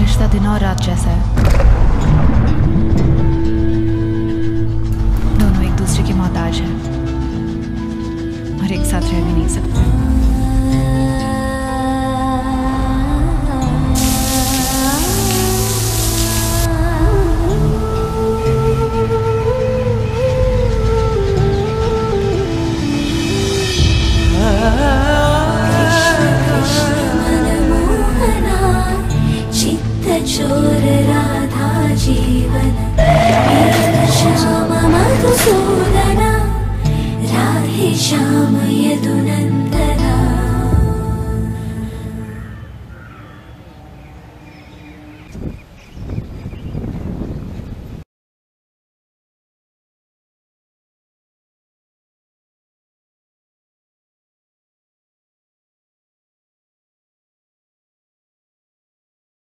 रिश्ता दिन और रात जैसा है। दोनों एक दूसरे के मोहताज हैं और एक साथ रह भी नहीं सकते। चोर राधा जीवन श्याम मधुसूदना राधे श्याम यदुनंदन